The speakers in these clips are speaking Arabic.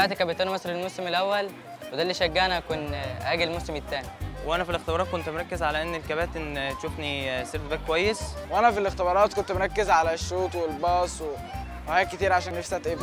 طلعت كابتن مصر الموسم الاول، وده اللي شجعني اكون اجي الموسم الثاني. وانا في الاختبارات كنت مركز على ان الكباتن تشوفني سيرف باك كويس. وانا في الاختبارات كنت مركز على الشوط والباص وحاجات كتير عشان نفسي اتقبل.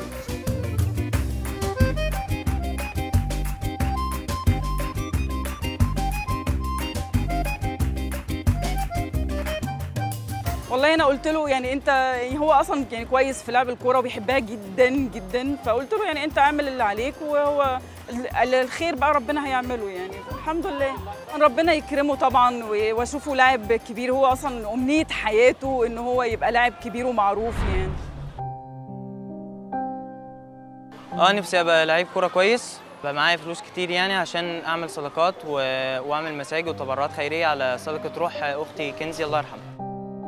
والله انا قلت له يعني انت، هو اصلا يعني كويس في لعب الكوره وبيحبها جدا جدا، فقلت له يعني انت اعمل اللي عليك وهو الخير بقى ربنا هيعمله يعني. الحمد لله ربنا يكرمه طبعا واشوفه لاعب كبير. هو اصلا امنيه حياته ان هو يبقى لاعب كبير ومعروف يعني. نفسي ابقى لعيب كوره كويس، بقى معايا فلوس كتير يعني عشان اعمل صدقات واعمل مساجد وتبرعات خيريه على صدقه روح اختي كنزي الله يرحمها.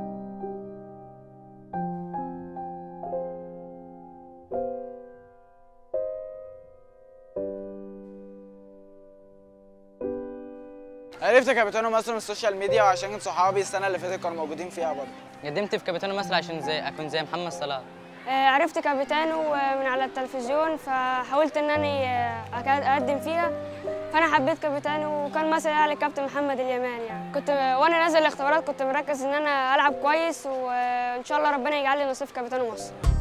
عرفت كابتن مصر من السوشيال ميديا وعشان صحابي السنه اللي فاتت كانوا موجودين فيها برضه. قدمت في كابتن مصر عشان اكون زي محمد صلاح. عرفت كابتنه من على التلفزيون، فحاولت ان انا اقدم فيها، فانا حبيت كابتنه وكان مثلا على الكابتن محمد اليماني يعني. كنت وانا نازل الاختبارات كنت مركز ان انا العب كويس، وان شاء الله ربنا يجعل لي نصيب كابتن مصر.